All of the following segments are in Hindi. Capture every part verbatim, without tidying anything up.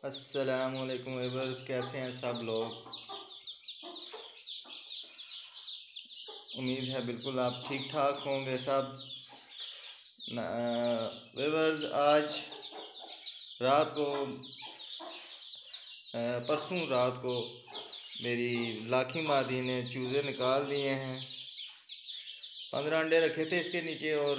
अस्सलामुअलैकुम व्यूअर्स, कैसे हैं सब लोग। उम्मीद है बिल्कुल आप ठीक ठाक होंगे सब। व्यूअर्स, आज रात को परसों रात को मेरी लाखी मादी ने चूज़े निकाल दिए हैं। पंद्रह अंडे रखे थे इसके नीचे और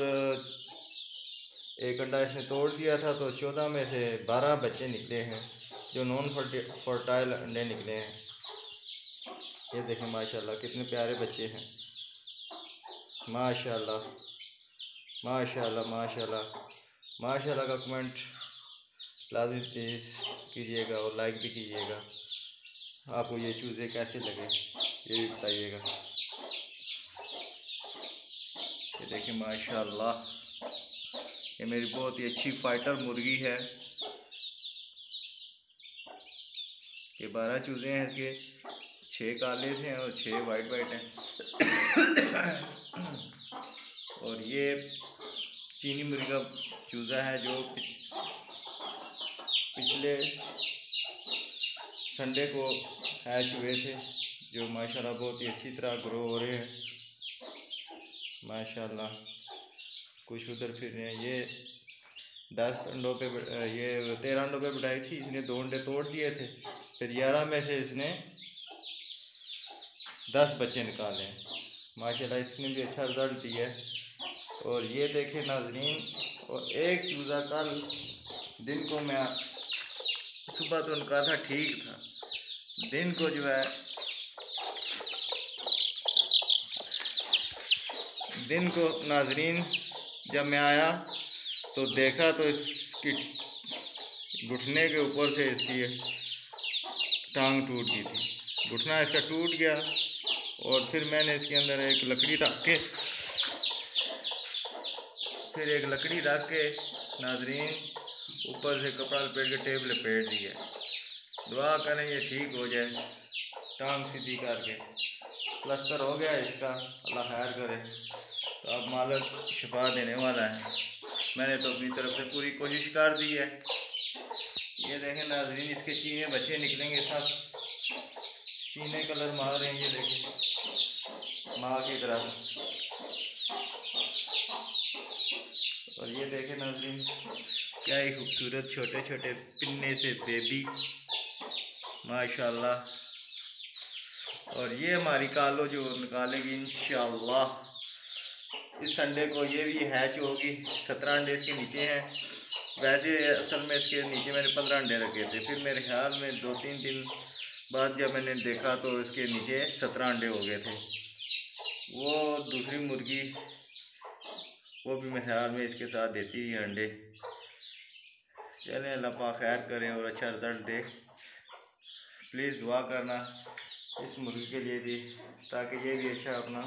एक अंडा इसने तोड़ दिया था, तो चौदह में से बारह बच्चे निकले हैं जो नॉन फर्टाइल अंडे निकले हैं। ये देखें माशाल्लाह कितने प्यारे बच्चे हैं। माशाल्लाह माशाल्लाह माशाल्लाह माशाल्लाह का कमेंट लाजिम प्लीज़ कीजिएगा और लाइक भी कीजिएगा। आपको ये चूज़े कैसे लगे ये भी बताइएगा। ये देखिए माशाल्लाह, ये मेरी बहुत ही अच्छी फाइटर मुर्गी है। ये बारह चूज़े हैं, इसके छः काले से हैं और छः वाइट वाइट हैं। और ये चीनी मुर्गी का चूज़ा है जो पिछले संडे को हैच हुए थे, जो माशाल्लाह बहुत ही अच्छी तरह ग्रो हो रहे हैं। माशाल्लाह कुछ उधर फिर रहे हैं। ये दस अंडों पे ये तेरह अंडों पे बिठाई थी, इसने दो अंडे तोड़ दिए थे। फिर ग्यारह में से इसने दस बच्चे निकाले हैं। माशाल्लाह इसने भी अच्छा रिजल्ट दिया है। और ये देखें नाजरीन, और एक चूज़ा कल दिन को मैं सुबह तो उनका था ठीक था, दिन को जो है दिन को नाजरीन जब मैं आया तो देखा तो इसकी घुटने के ऊपर से इसकी टांग टूट गई थी। घुटना इसका टूट गया और फिर मैंने इसके अंदर एक लकड़ी रख के फिर एक लकड़ी रख के नाजरीन ऊपर से कपड़ा लपेट के टेप लपेट दिया। दुआ करें ये ठीक हो जाए, टांग सीधी करके। प्लास्टर हो गया इसका, अल्लाह खैर करे। तो अब मालिक शिफा देने वाला है। मैंने तो अपनी तरफ से पूरी कोशिश कर दी है। ये देखें नाजरीन, इसके चीने बच्चे निकलेंगे, सब चीने कलर मार रहे हैं। ये देखें माँ की तरह। और ये देखें नाजरीन, क्या ही खूबसूरत छोटे छोटे पिन्ने से बेबी माशाल्लाह। और ये हमारी कालो जो निकालेगी इंशाल्लाह इस संडे को, ये भी हैच होगी। सत्रह अंडे इसके नीचे हैं। वैसे असल में इसके नीचे मैंने पंद्रह अंडे रखे थे, फिर मेरे ख्याल में दो तीन दिन बाद जब मैंने देखा तो इसके नीचे सत्रह अंडे हो गए थे। वो दूसरी मुर्गी वो भी मेरे ख्याल में इसके साथ देती है अंडे। चलें, अल्लाह पाक खैर करें और अच्छा रिज़ल्ट दे। प्लीज़ दुआ करना इस मुर्गी के लिए भी, ताकि ये भी अच्छा अपना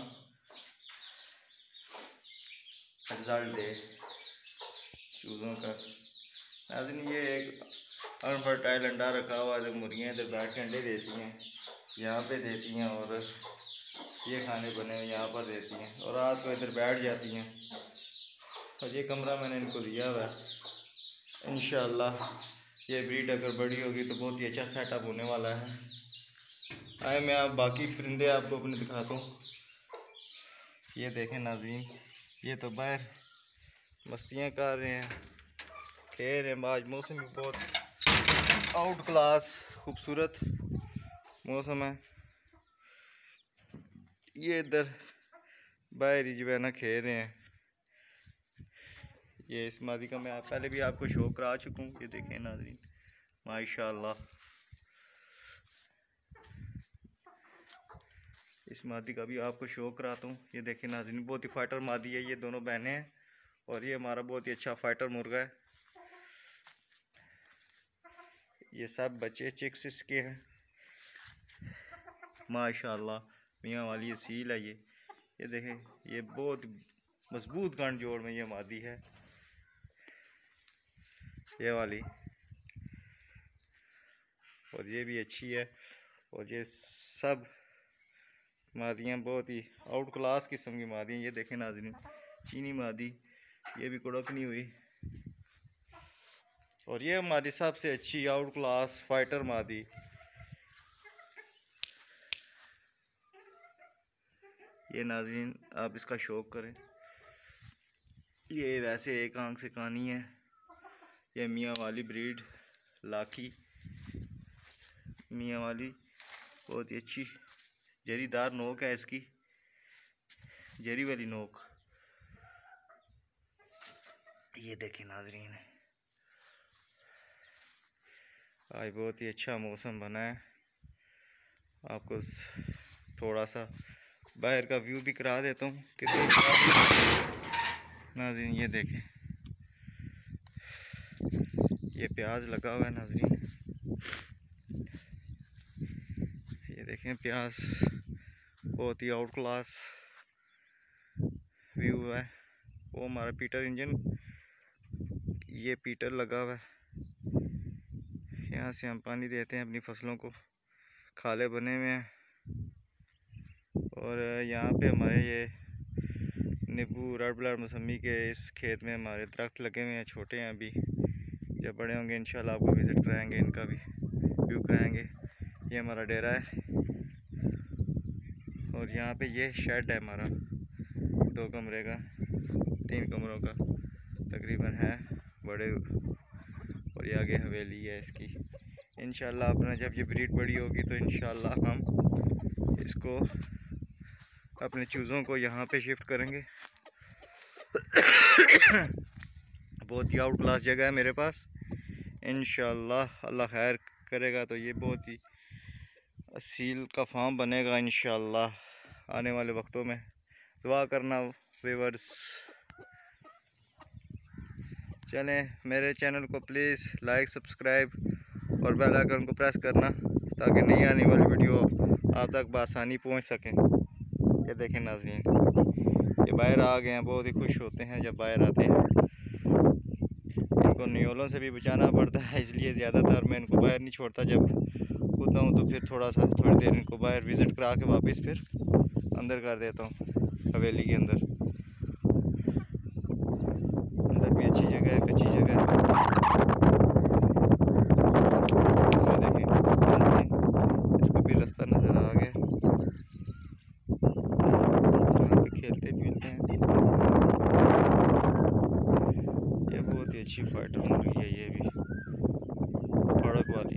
रिज़ल्ट दे चूज़ों का। नाज़रीन, ये एक अनफर्टाइल अंडा रखा हुआ है। मुर्गियाँ इधर बैठ के अंडे देती हैं, यहाँ पे देती हैं, और ये खाने बने हुए यहाँ पर देती हैं, और रात को इधर बैठ जाती हैं। और ये कमरा मैंने इनको दिया हुआ है। इंशाल्लाह ये ब्रीड अगर बड़ी होगी तो बहुत ही अच्छा सेटअप होने वाला है। आए मैं आप बाकी परिंदे आपको अपने दिखाता हूँ। ये देखें नाज़रीन, ये तो बाहर मस्तियाँ कर रहे हैं, खेल रहे हैं। आज मौसम भी बहुत आउट क्लास खूबसूरत मौसम है। ये इधर बाहर ही जो है ना खेल रहे हैं। ये इस मादी का मैं पहले भी आपको शो करा चुका हूँ। ये देखें नाज़रीन माशाल्लाह, इस मादी का भी आपको शो कराता हूँ। ये देखें नाज़रीन, बहुत ही फाइटर मादी है। ये दोनों बहनें हैं और ये हमारा बहुत ही अच्छा फाइटर मुर्गा है। ये सब बच्चे चिक्स इसके हैं माशाल्लाह। मियाँ वाली ये सील है। ये ये देखें, ये बहुत मजबूत गांठ जोड़ में ये मादी है, ये वाली। और ये भी अच्छी है। और ये सब मादियाँ बहुत ही आउट क्लास किस्म की मादी हैं। ये देखें नाज़रीन, चीनी मादी, ये भी कड़क नहीं हुई। और ये हमारी सबसे अच्छी आउट क्लास फाइटर मादी। ये नाज़रीन आप इसका शौक करें। ये वैसे एक आंख से कानी है। ये मियाँ वाली ब्रीड लाखी मियाँ वाली, बहुत ही अच्छी जरीदार नोक है इसकी, जरी वाली नोक। ये देखें नाज़रीन, आज बहुत ही अच्छा मौसम बना है। आपको थोड़ा सा बाहर का व्यू भी करा देता हूँ कि नाज़रीन ये देखें, ये प्याज लगा हुआ है नाज़रीन। ये देखें प्याज, बहुत ही आउट क्लास व्यू है। वो हमारा पीटर इंजन, ये पीटर लगा हुआ है। यहाँ से हम पानी देते हैं अपनी फसलों को, खाले बने हुए हैं। और यहाँ पे हमारे ये नींबू रेड ब्लड मौसमी के इस खेत में हमारे दरख्त लगे हुए हैं, छोटे हैं अभी। जब बड़े होंगे इंशाल्लाह आपको विज़िट कराएंगे, इनका भी व्यू कराएंगे। ये हमारा डेरा है और यहाँ पे ये शेड है हमारा, दो कमरे का, तीन कमरों का तकरीबन है बड़े। और ये आगे हवेली है इसकी। इंशाल्लाह अपना जब ये ब्रीड बड़ी होगी तो इंशाल्लाह हम इसको अपने चूज़ों को यहाँ पे शिफ्ट करेंगे। बहुत ही आउट क्लास जगह है मेरे पास। इंशाल्लाह अल्लाह खैर करेगा तो ये बहुत ही असील का फार्म बनेगा इंशाल्लाह आने वाले वक्तों में। दुआ करना व्यूअर्स। चलें, मेरे चैनल को प्लीज़ लाइक सब्सक्राइब और बेल आइकन को प्रेस करना ताकि नई आने वाली वीडियो आप तक बआसानी पहुंच सकें। ये देखें नाज़रीन, ये बाहर आ गए हैं, बहुत ही खुश होते हैं जब बाहर आते हैं। इनको न्योलों से भी बचाना पड़ता है, इसलिए ज़्यादातर मैं इनको बाहर नहीं छोड़ता। जब होता हूँ तो फिर थोड़ा सा थोड़ी देर इनको बाहर विज़िट करा के वापस फिर अंदर कर देता हूँ हवेली के अंदर। अंदर भी अच्छी जगह है, कच्ची जगह है। देखें इसको भी रास्ता नज़र आ गया, यहाँ पे खेलते मिलते हैं। ये बहुत ही अच्छी फाइटर मुर्गी है, ये भी फड़क वाली।